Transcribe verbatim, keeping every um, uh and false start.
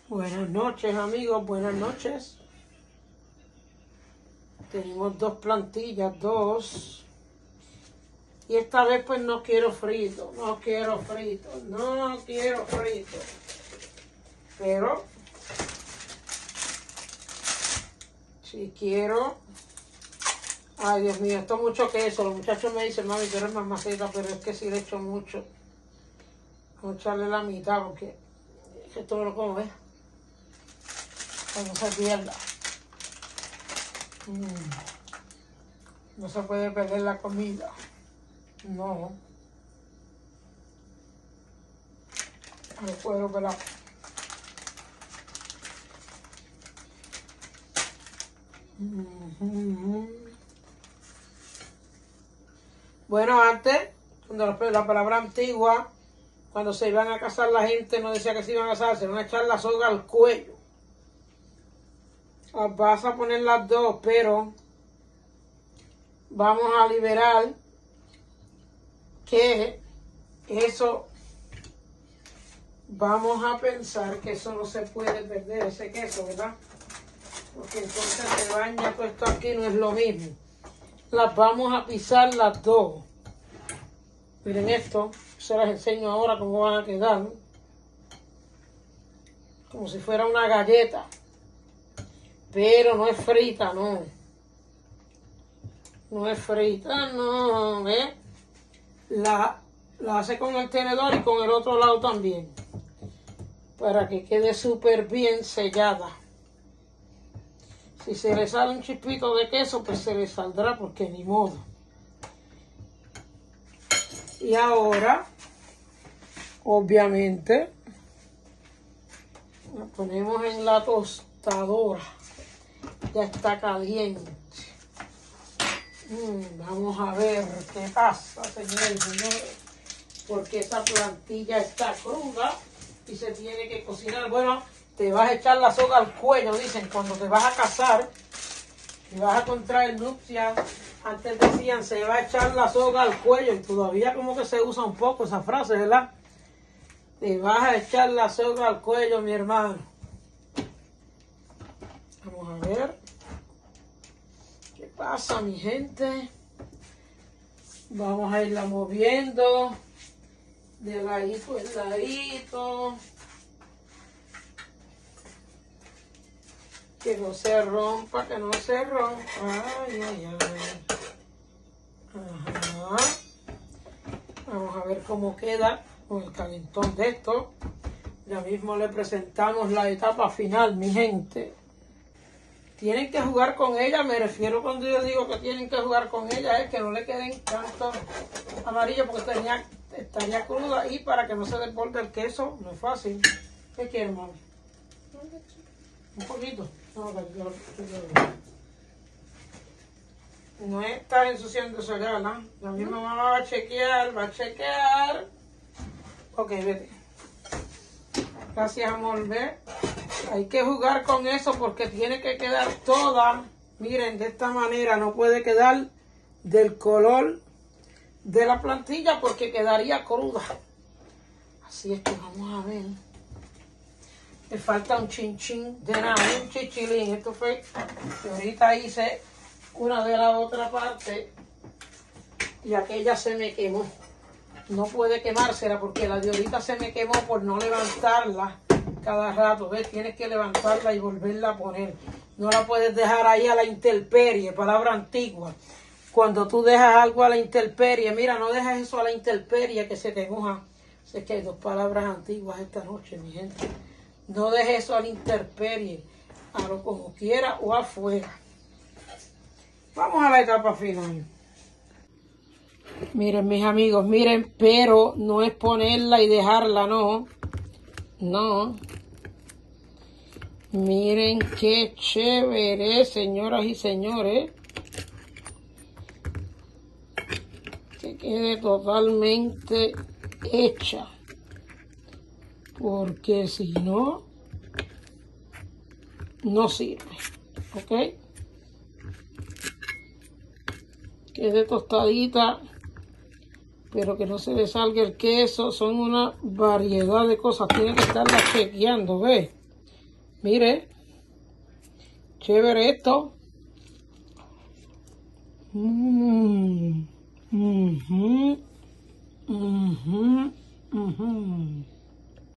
Buenas noches, amigos, buenas noches. Tenemos dos plantillas, dos. Y esta vez pues no quiero frito, no quiero frito, no quiero frito. Pero si quiero... Ay, Dios mío, esto es mucho queso. Los muchachos me dicen, mami, tú eres mamacita, pero es que si le echo mucho. Vamos a echarle la mitad porque esto no lo como, ¿ves? Para no se pierda. Mm. No se puede perder la comida. No. No puedo pelar. Mm-hmm. Bueno, antes, cuando la, la palabra antigua, cuando se iban a casar la gente, no decía que se iban a casar, se iban a echar la soga al cuello. Vas a poner las dos, pero vamos a liberar que eso, vamos a pensar que eso no se puede perder, ese queso, ¿verdad? Porque entonces se baña todo esto aquí, no es lo mismo. Las vamos a pisar las dos. Miren esto, se las enseño ahora cómo van a quedar. Como si fuera una galleta. Pero no es frita, no. No es frita, no, ¿ves? La, la hace con el tenedor y con el otro lado también. Para que quede súper bien sellada. Si se le sale un chispito de queso, pues se le saldrá porque ni modo. Y ahora, obviamente, la ponemos en la tostadora. Ya está caliente. Mm, vamos a ver qué pasa, señores y señores. Porque esa plantilla está cruda y se tiene que cocinar. Bueno, te vas a echar la soga al cuello, dicen, cuando te vas a casar y vas a contraer nupcias. Antes decían, se va a echar la soga al cuello, y todavía como que se usa un poco esa frase, ¿verdad? Te vas a echar la soga al cuello, mi hermano. Vamos a ver. ¿Qué pasa, mi gente? Vamos a irla moviendo de ladito en ladito. Que no se rompa, que no se rompa. Ay, ay, ay. Ajá. Vamos a ver cómo queda con el calentón de esto. Ya mismo le presentamos la etapa final, mi gente. Tienen que jugar con ella, me refiero cuando yo digo que tienen que jugar con ella, es que no le queden tanto amarillo porque tenía, estaría cruda y para que no se desborde el queso, no es fácil. ¿Qué quieren, mami? Un poquito. No, no está ensuciando eso ya, ¿no? La misma mamá va a chequear, va a chequear. Ok, vete. Gracias, amor, ve. Hay que jugar con eso porque tiene que quedar toda, miren, de esta manera, no puede quedar del color de la plantilla porque quedaría cruda. Así es que vamos a ver. Le falta un chinchín de nada, un chichilín. Esto fue que ahorita hice una de la otra parte y aquella se me quemó. No puede quemársela porque la de ahorita se me quemó por no levantarla cada rato. ¿Ves? Tienes que levantarla y volverla a poner. No la puedes dejar ahí a la intemperie, palabra antigua. Cuando tú dejas algo a la intemperie, mira, no dejas eso a la intemperie que se te moja. Sé que hay dos palabras antiguas esta noche, mi gente. No dejes eso a la intemperie, a lo como quiera o afuera. Vamos a la etapa final. Miren, mis amigos, miren, pero no es ponerla y dejarla, no. No. Miren qué chévere, señoras y señores. Que quede totalmente hecha. Porque si no, no sirve. ¿Ok? Quede tostadita, pero que no se le salga el queso. Son una variedad de cosas. Tienen que estarla chequeando, ¿ves? Mire, chévere esto. Mm, ujú, ujú, ujú.